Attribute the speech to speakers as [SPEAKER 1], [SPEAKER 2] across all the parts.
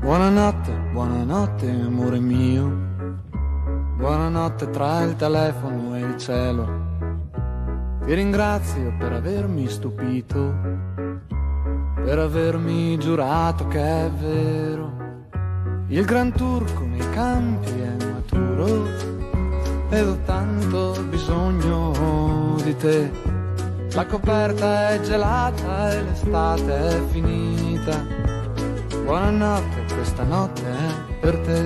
[SPEAKER 1] buonanotte amore mio, buonanotte tra il telefono e il cielo. Ti ringrazio per avermi stupito, per avermi giurato che è vero. Il gran turco nei campi è maturo ed ho tanto bisogno di te. La coperta è gelata e l'estate è finita. Buonanotte, questa notte è per te.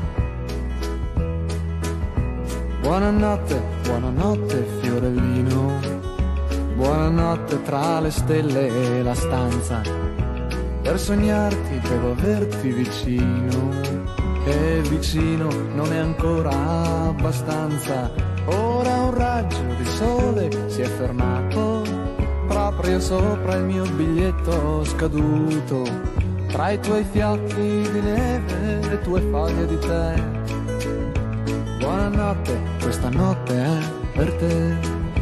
[SPEAKER 1] Buonanotte, buonanotte fiorellino, buonanotte tra le stelle e la stanza. Per sognarti devo averti vicino, e vicino non è ancora abbastanza. Ora un raggio di sole si è fermato proprio sopra il mio biglietto scaduto. Tra i tuoi fiocchi di neve e le tue foglie di tè. Buonanotte, questa notte è per te.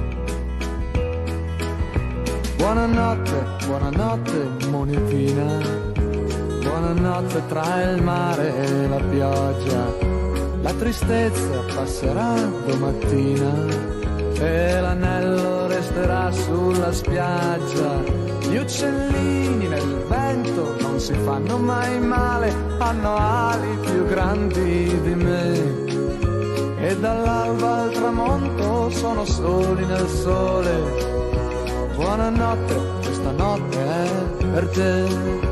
[SPEAKER 1] Buonanotte, buonanotte monetina, buonanotte tra il mare e la pioggia. La tristezza passerà domattina e l'anello resterà sulla spiaggia. Gli uccellini nel vento non si fanno mai male, hanno ali più grandi di me. E dall'alba al tramonto sono soli nel sole. Buonanotte, questa notte è per te.